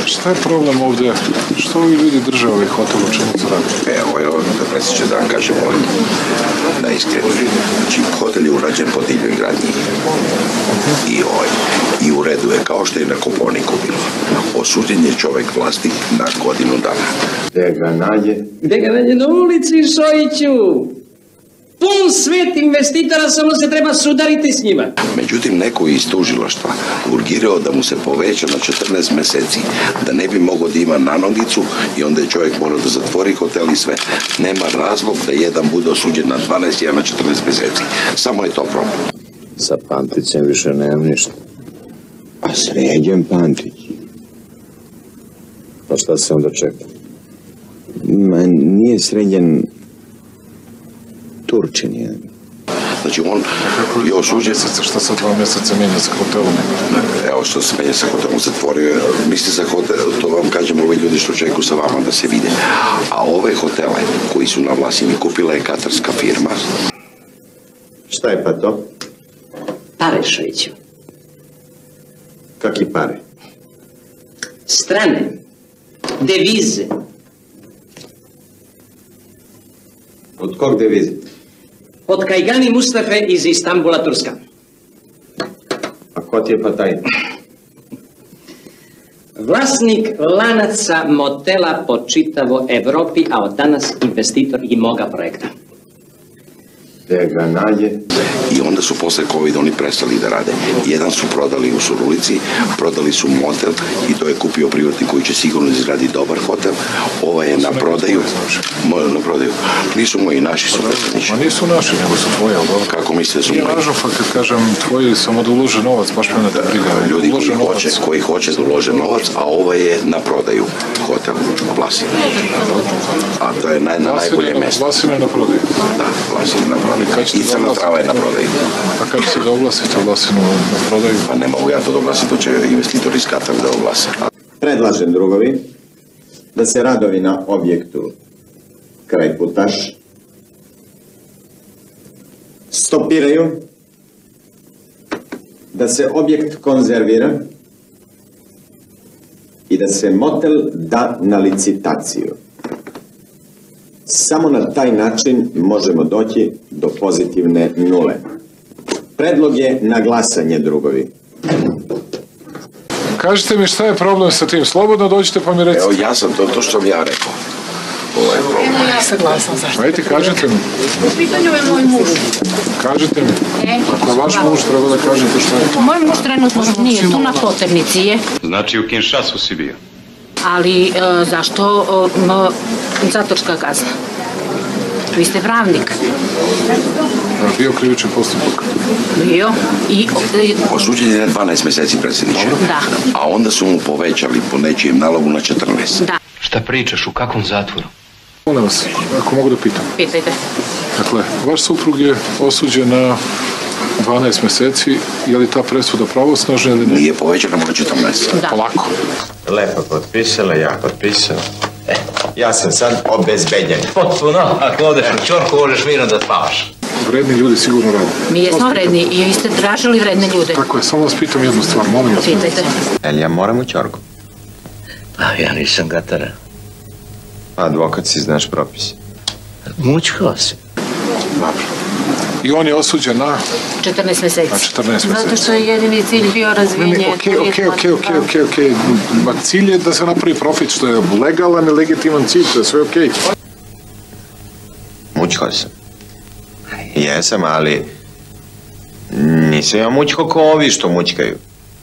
Šta je problem ovdje? Što ovi ljudi drže ovaj hotel, o čemu se radi? Evo, da predsjeće da vam kažem da iskreno. Znači, hotel je urađen po divljoj gradnji. I u redu je, kao što je na Koponiku bilo. Osuđen je čovjek vlasnik na godinu dana. Gde ga nađe? Gde ga nađe? Na ulici, Šojiću! Pun svet investitora, samo se treba sudariti s njima. Međutim, neko iz tužilaštva urgirao da mu se poveća na 14 meseci, da ne bi mogao da ima nanogicu i onda je čovjek morao da zatvori hotel i sve. Nema razlog da jedan bude osuđen na 12, jedan na 14 meseci. Samo je to problem. Sa Panticem više nemam ništa. A Sređen Pantić? Pa šta se onda čeka? Ma nije Sređen Turčin jedan. Znači on je osuđen... Šta sa 2 mjeseca mijenja sa hotelom? Evo što se menja sa hotelom, zatvorio je. Misli za hotel, to vam kažem, ovi ljudi što čekaju sa vama da se vide. A ove hotele koji su na Vlasini kupila je katarska firma. Šta je pa to? Pare, Šojiću. Kaki pare? Strane. Devize. Od kog devize? Od Kajgani Mustafe iz Istambula, Turska. A ko ti je pa taj? Vlasnik lanaca motela po čitavo Evropi, a od danas investitor i moga projekta. Gde ga nađe? I onda su posle COVID oni prestali da rade. Jedan su prodali u Surulici, prodali su motel i to je kupio privatnik koji će sigurno izgraditi dobar hotel. Ova je na prodaju. Na prodaju. Nisu moji, naši su predsjednici. Ma nisu naši, nego su tvoji, ali dobro. Kako mislite da su Nije moji? važno, kad kažem tvoji, samo da ulože novac, baš me ne da briga. Ljudi koji hoće da ulože novac, a ova je na prodaju hotel Vlasina. A to je na najbolje mesto. Vlasina je na prodaju. Da, Vlasina je na prodaju. I Crna Trava je na prodaju. A kako se da oglasite Vlasinu na prodaju? Pa ne mogu ja to da oglasim, to će investitor iz Katara da oglase. Predlažem, drugovi, da se radovi na objektu kraj Putaš stopiraju, da se objekt konzervira i da se motel da na licitaciju. Samo na taj način možemo doći do pozitivne nule. Predlog je na glasanje, drugovi. Kažite mi šta je problem sa tim, slobodno dođite pa mi recite. Evo ja sam to što sam ja rekao. Ovo je problem. Ja sam glasna, zašto? Ajde, kažite mi. U pitanju je moj muž. Kažite mi. Ako je vaš muž, treba da kažete šta je. Moj muž trenutno nije tu, na poternici je. Znači u Kinshasu si bio? Ali zašto zatvorska kazna? Vi ste pravnik. Bio krivičan postupak. Bio. Osuđen je na 12 meseci, predsjedniče. Da. A onda su mu povećali po nečijem nalogu na 14. Da. Šta pričaš, u kakvom zatvoru? Molim vas, ako mogu da pitam. Pitajte. Dakle, vaš suprug je osuđen na 12 meseci, je li ta presuda pravosnažna ili ne? Nije povećana na 14. Da. Polako. Lepo potpisala, ja potpisao. Ja sam sad obezbeđen. Potpuno, ako odeš u čorku, možeš mirno da spavaš. Vredni ljudi sigurno rade. Mi jesmo vredni i vi ste tražili vredne ljude. Tako je, samo vas pitam jednu stvar, molim vas. Pitajte. Jel ja moram u čorku? Pa ja nisam gatara. Advokat si, znaš propis. Mučkao si. Dobro. I on je osuđen na 14 meseci. na 14 meseci. Zato što je jedini cilj bio razvijenje. Okej. Ma cilj je da se napravi profit, što je legalan i legitiman cilj, to je sve okej. Mučkao sam. Jesam, ali nisam ja mučkao kao ovi što mučkaju.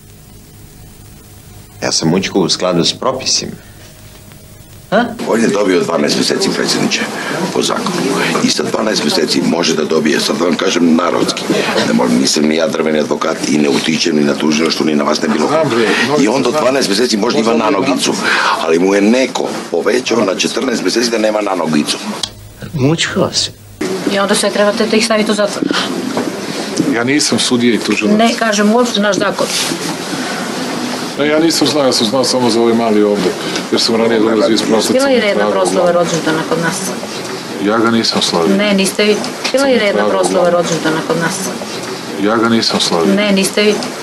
Ja sam mučkao u skladu s propisima. On je dobio 12 meseci, predsjedniče, po zakonu. I sa 12 meseci može da dobije, sad da vam kažem narodski, nisam ni ja drveni advokat i ne utičem ni na tužilaštvo, ni na vas ne bilo. I on do 12 meseci može da ima nanogicu, ali mu je neko povećao na 14 meseci da nema nanogicu. Mučkao si. I onda sve trebate da ih staviti u zatvor. Ja nisam sudija i tužilac. Ne, kažem, uopšte naš zakon. Ne, ja nisam znao, ja sam znao samo za ovaj mali ovde, jer sam ranije dolazio iz prostaca. Bila je redna proslava rođendana kod nas. Ja ga nisam slavio. Ne, niste vi. Bila je redna proslava rođendana kod nas. Ja ga nisam slavio. Ne, niste vi.